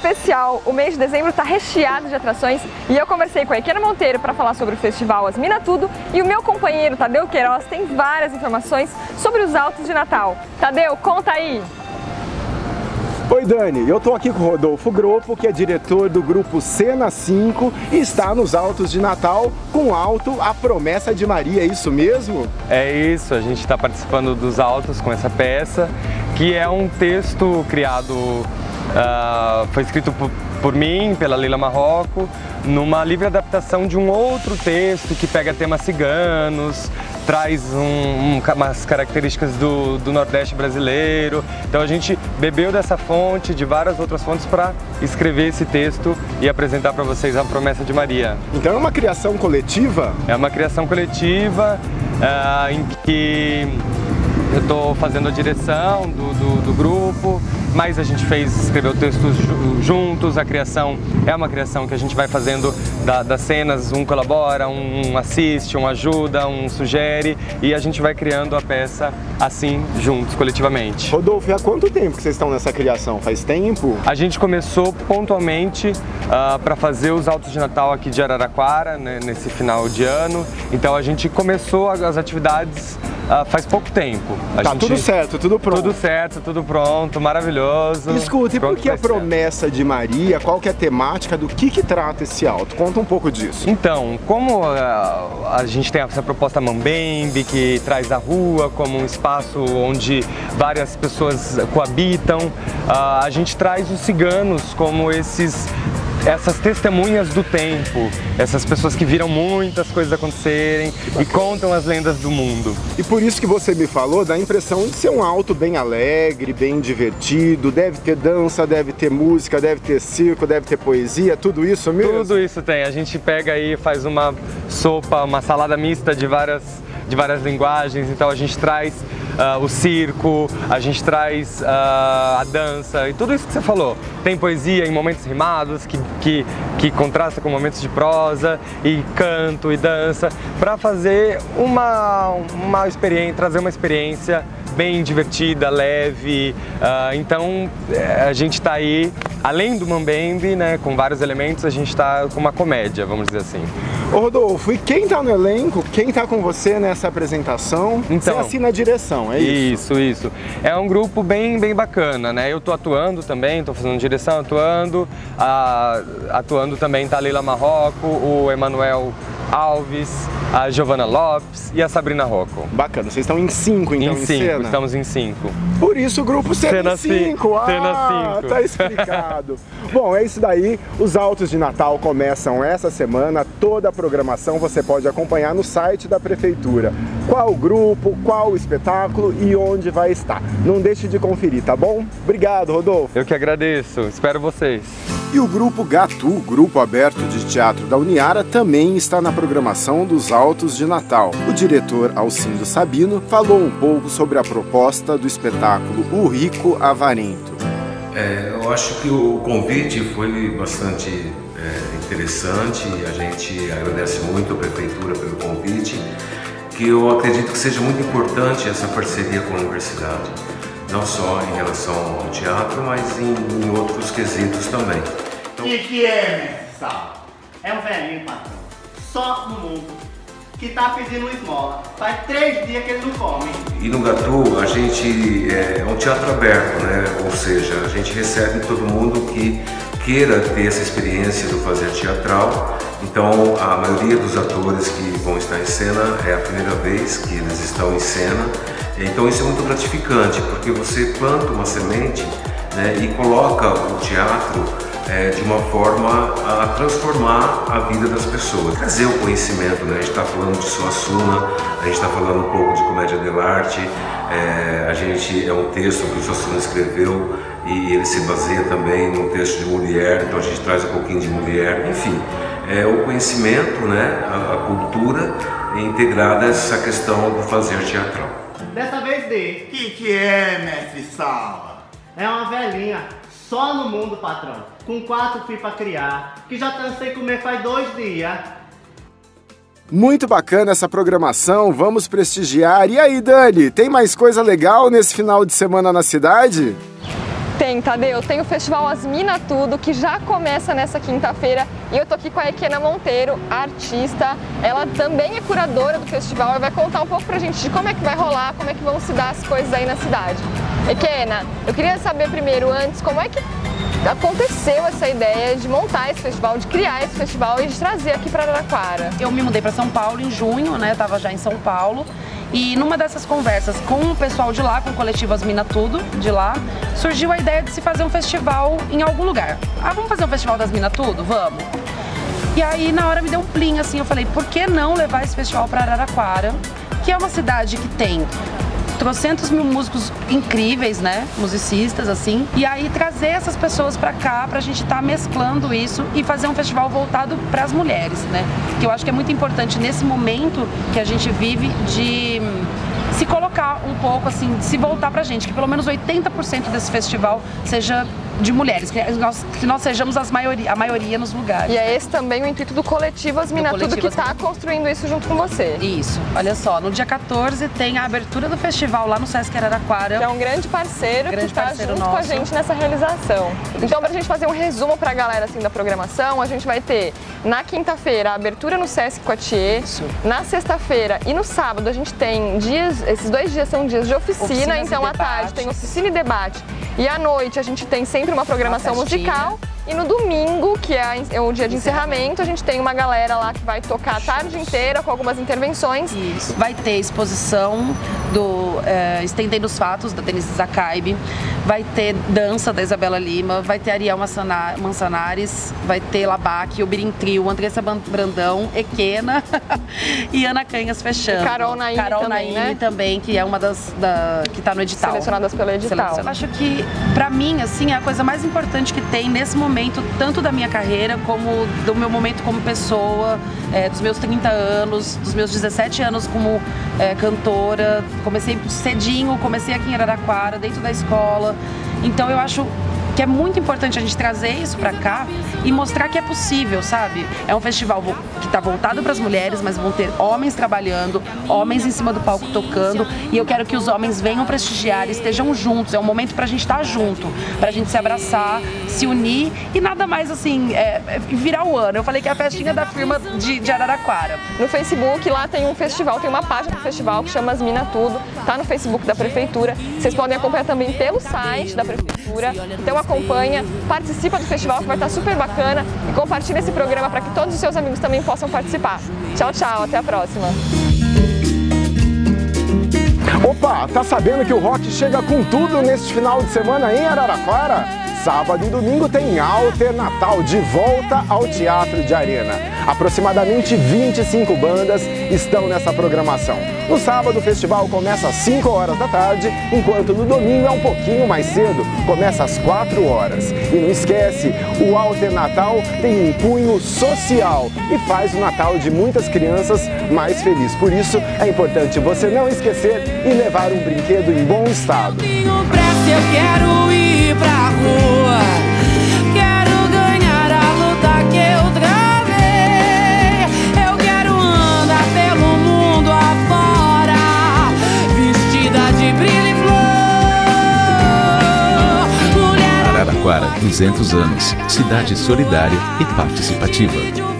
especial. O mês de dezembro está recheado de atrações e eu conversei com a Ikena Monteiro para falar sobre o festival Asmina Tudo e o meu companheiro Tadeu Queiroz tem várias informações sobre os Altos de Natal. Tadeu, conta aí! Oi Dani, eu estou aqui com o Rodolfo Groppo, que é diretor do grupo Cena 5 e está nos Altos de Natal com o alto A Promessa de Maria, é isso mesmo? É isso, a gente está participando dos Altos com essa peça, que é um texto criado, foi escrito por mim, pela Leila Marrocco, numa livre adaptação de um outro texto que pega temas ciganos, traz umas características do Nordeste brasileiro. Então a gente bebeu dessa fonte, de várias outras fontes, para escrever esse texto e apresentar para vocês A Promessa de Maria. Então é uma criação coletiva? É uma criação coletiva em que eu estou fazendo a direção do grupo, mas a gente escreveu textos juntos, a criação é uma criação que a gente vai fazendo das cenas, um colabora, um assiste, um ajuda, um sugere e a gente vai criando a peça assim, juntos, coletivamente. Rodolfo, e há quanto tempo que vocês estão nessa criação? Faz tempo? A gente começou pontualmente para fazer os Altos de Natal aqui de Araraquara, né, nesse final de ano, então a gente começou as atividades faz pouco tempo. Tudo certo, tudo pronto. Tudo certo, tudo pronto, maravilhoso. Escuta, e por que A Promessa de Maria? Qual que é a temática? Do que trata esse alto? Conta um pouco disso. Então, como a gente tem essa proposta Mambembe, que traz a rua como um espaço onde várias pessoas coabitam, a gente traz os ciganos como essas testemunhas do tempo, essas pessoas que viram muitas coisas acontecerem e contam as lendas do mundo. E por isso que você me falou, dá a impressão de ser um alto bem alegre, bem divertido, deve ter dança, deve ter música, deve ter circo, deve ter poesia, tudo isso mesmo? Tudo isso tem, a gente pega aí, faz uma sopa, uma salada mista de várias linguagens, então a gente traz o circo, a gente traz a dança e tudo isso que você falou. Tem poesia em momentos rimados que contrasta com momentos de prosa e canto e dança para fazer uma experiência, trazer uma experiência bem divertida, leve. Então a gente está aí, além do Mambembe, né, com vários elementos, a gente está com uma comédia, vamos dizer assim. Ô Rodolfo, e quem tá no elenco, quem tá com você nessa apresentação, então, você assina a direção, é isso? Isso. É um grupo bem bacana, né? Eu tô atuando também, tô fazendo direção, atuando também tá a Leila Marrocco, o Emanuel Alves, a Giovana Lopes e a Sabrina Rocco. Bacana, vocês estão em 5 então, em cena? Estamos em 5. Por isso o grupo Cena 5. Cena 5. Tá explicado. Bom, é isso daí, os Altos de Natal começam essa semana, toda a programação você pode acompanhar no site da Prefeitura. Qual grupo, qual espetáculo e onde vai estar. Não deixe de conferir, tá bom? Obrigado, Rodolfo. Eu que agradeço, espero vocês. E o grupo Gatu, grupo aberto de teatro da Uniara, também está na programação dos Altos de Natal. O diretor Alcindo Sabino falou um pouco sobre a proposta do espetáculo O Rico Avarento. Eu acho que o convite foi bastante interessante, a gente agradece muito a Prefeitura pelo convite, que eu acredito que seja muito importante essa parceria com a Universidade, não só em relação ao teatro, mas em outros quesitos também. Então... que é, mestre Sal? É um velhinho, patrão, só no mundo, que tá pedindo esmola. Faz 3 dias que ele não come. E no Gatu a gente é um teatro aberto, né? Ou seja, a gente recebe todo mundo que queira ter essa experiência do fazer teatral. Então a maioria dos atores que vão estar em cena é a primeira vez que eles estão em cena. Então isso é muito gratificante, porque você planta uma semente, né, e coloca o teatro de uma forma a transformar a vida das pessoas, trazer o conhecimento, né? A gente está falando de Suassuna, a gente está falando um pouco de comédia dell'arte, é um texto que o Suassuna escreveu e ele se baseia também num texto de Molière, então a gente traz um pouquinho de Molière, enfim, o conhecimento, né? A cultura integrada a essa questão do fazer teatral. Dessa vez dele. Que é, mestre Sala? É uma velhinha, só no mundo, patrão, com 4 filhos pra criar, que já cansei de comer faz 2 dias. Muito bacana essa programação, vamos prestigiar. E aí, Dani, tem mais coisa legal nesse final de semana na cidade? Tem, Tadeu, tem o Festival As Mina Tudo, que já começa nessa quinta-feira, e eu tô aqui com a Ekena Monteiro, artista. Ela também é curadora do festival e vai contar um pouco pra gente de como é que vai rolar, como é que vão se dar as coisas aí na cidade. Ekena, eu queria saber primeiro, antes, como é que aconteceu essa ideia de montar esse festival, de criar esse festival e de trazer aqui para Araraquara? Eu me mudei para São Paulo em junho, né? Tava já em São Paulo. E numa dessas conversas com o pessoal de lá, com o coletivo As Mina Tudo, de lá, surgiu a ideia de se fazer um festival em algum lugar. Ah, vamos fazer um festival das Mina Tudo? Vamos! E aí, na hora me deu um plim, assim, eu falei, por que não levar esse festival para Araraquara, que é uma cidade que tem trocentos mil músicos incríveis, né, musicistas, assim, e aí trazer essas pessoas pra cá, pra gente estar mesclando isso e fazer um festival voltado pras mulheres, né, que eu acho que é muito importante nesse momento que a gente vive de se colocar um pouco, assim, de se voltar pra gente, que pelo menos 80% desse festival seja de mulheres, que nós sejamos a maioria nos lugares. E é esse também o intuito do coletivo As Mina Tudo, que está construindo isso junto com você. Isso, olha só, no dia 14 tem a abertura do festival lá no Sesc Araraquara. Que é um grande parceiro que está junto com a gente nessa realização. Então, pra gente fazer um resumo pra galera, assim, da programação, a gente vai ter na quinta-feira a abertura no Sesc Coatier. Isso. Na sexta-feira e no sábado a gente tem dias, esses 2 dias são dias de oficina, então à tarde tem oficina e debate. E à noite a gente tem sempre uma programação musical. E no domingo, que é o dia de encerramento, a gente tem uma galera lá que vai tocar a tarde inteira com algumas intervenções. Isso. Vai ter exposição do Estendendo os Fatos, da Denise Zaccaib, vai ter dança da Isabela Lima, vai ter Ariel Manzanares, vai ter Labaque, o Birim Trio, Andressa Brandão, Ekena e Ana Canhas fechando. E Carol Naime também, que é uma que está no edital. Selecionadas pelo edital. Eu acho que, pra mim, assim, é a coisa mais importante que tem nesse momento, tanto da minha carreira como do meu momento como pessoa, dos meus 30 anos, dos meus 17 anos como cantora. Comecei cedinho, comecei aqui em Araraquara, dentro da escola. Então eu acho que é muito importante a gente trazer isso pra cá e mostrar que é possível, sabe? É um festival que tá voltado pras mulheres, mas vão ter homens trabalhando, homens em cima do palco tocando, e eu quero que os homens venham prestigiar, estejam juntos. É um momento pra gente estar junto, pra gente se abraçar, se unir e nada mais assim, virar o ano. Eu falei que é a festinha da firma de Araraquara. No Facebook, lá tem um festival, tem uma página do festival que chama As Mina Tudo, tá no Facebook da Prefeitura. Vocês podem acompanhar também pelo site da Prefeitura. Então acompanha, participa do festival que vai estar super bacana e compartilha esse programa para que todos os seus amigos também possam participar. Tchau, tchau, até a próxima. Opa, tá sabendo que o rock chega com tudo neste final de semana em Araraquara? Sábado e domingo tem Alternatal de volta ao Teatro de Arena. Aproximadamente 25 bandas estão nessa programação. No sábado o festival começa às 5 horas da tarde, enquanto no domingo é um pouquinho mais cedo, começa às 4 horas. E não esquece, o Alternatal tem um cunho social e faz o Natal de muitas crianças mais feliz. Por isso é importante você não esquecer e levar um brinquedo em bom estado. Eu quero ir pra rua, quero ganhar a luta que eu travei. Eu quero andar pelo mundo afora, vestida de brilho e flor. Araraquara, 200 anos, cidade solidária e participativa.